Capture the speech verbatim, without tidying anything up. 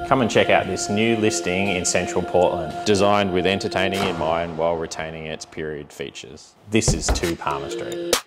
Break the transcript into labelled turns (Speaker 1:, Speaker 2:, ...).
Speaker 1: Come and check out this new listing in central Portland, designed with entertaining in mind while retaining its period features. This is two Palmer Street.